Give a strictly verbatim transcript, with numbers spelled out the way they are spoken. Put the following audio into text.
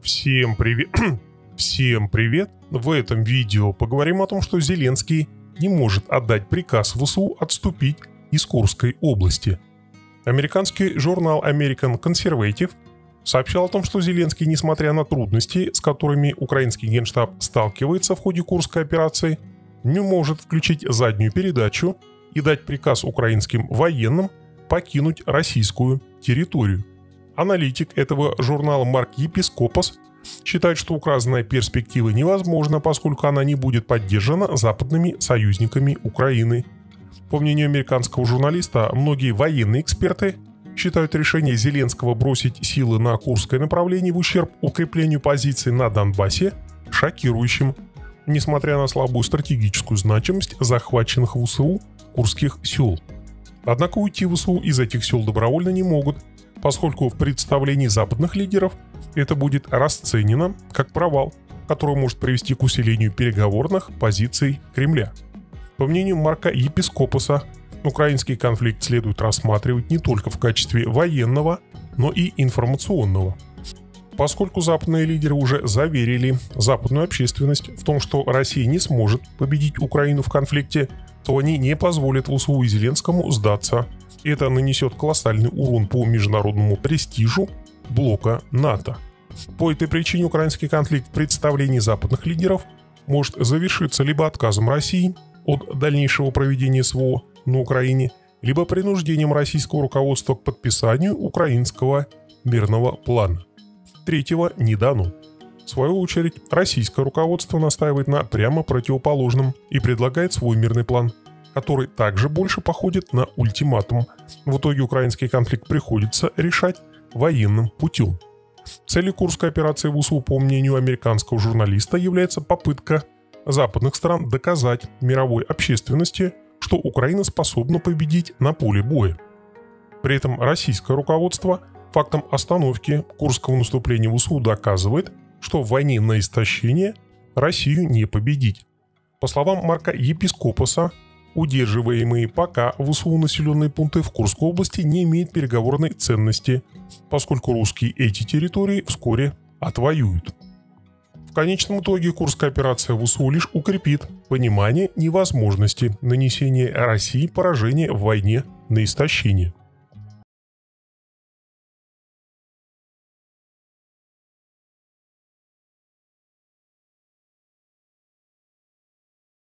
Всем привет! Всем привет! В этом видео поговорим о том, что Зеленский не может отдать приказ ВСУ отступить из Курской области. Американский журнал American Conservative сообщал о том, что Зеленский, несмотря на трудности, с которыми украинский генштаб сталкивается в ходе Курской операции, не может включить заднюю передачу и дать приказ украинским военным покинуть российскую территорию. Аналитик этого журнала Марк Епископос считает, что указанная перспектива невозможна, поскольку она не будет поддержана западными союзниками Украины. По мнению американского журналиста, многие военные эксперты считают решение Зеленского бросить силы на Курское направление в ущерб укреплению позиций на Донбассе шокирующим, несмотря на слабую стратегическую значимость захваченных ВСУ курских сел. Однако уйти ВСУ из этих сел добровольно не могут, поскольку в представлении западных лидеров это будет расценено как провал, который может привести к усилению переговорных позиций Кремля. По мнению Марка Епископоса, украинский конфликт следует рассматривать не только в качестве военного, но и информационного. Поскольку западные лидеры уже заверили западную общественность в том, что Россия не сможет победить Украину в конфликте, то они не позволят ВСУ и Зеленскому сдаться. Это нанесет колоссальный урон по международному престижу блока НАТО. По этой причине украинский конфликт в представлении западных лидеров может завершиться либо отказом России от дальнейшего проведения СВО на Украине, либо принуждением российского руководства к подписанию украинского мирного плана. Третьего не дано. В свою очередь, российское руководство настаивает на прямо противоположном и предлагает свой мирный план, который также больше походит на ультиматум. В итоге украинский конфликт приходится решать военным путем. Целью Курской операции ВСУ, по мнению американского журналиста, является попытка западных стран доказать мировой общественности, что Украина способна победить на поле боя. При этом российское руководство фактом остановки Курского наступления ВСУ доказывает, что в войне на истощение Россию не победить. По словам Марка Епископоса, удерживаемые пока ВСУ населенные пункты в Курской области не имеют переговорной ценности, поскольку русские эти территории вскоре отвоюют. В конечном итоге Курская операция ВСУ лишь укрепит понимание невозможности нанесения России поражения в войне на истощение.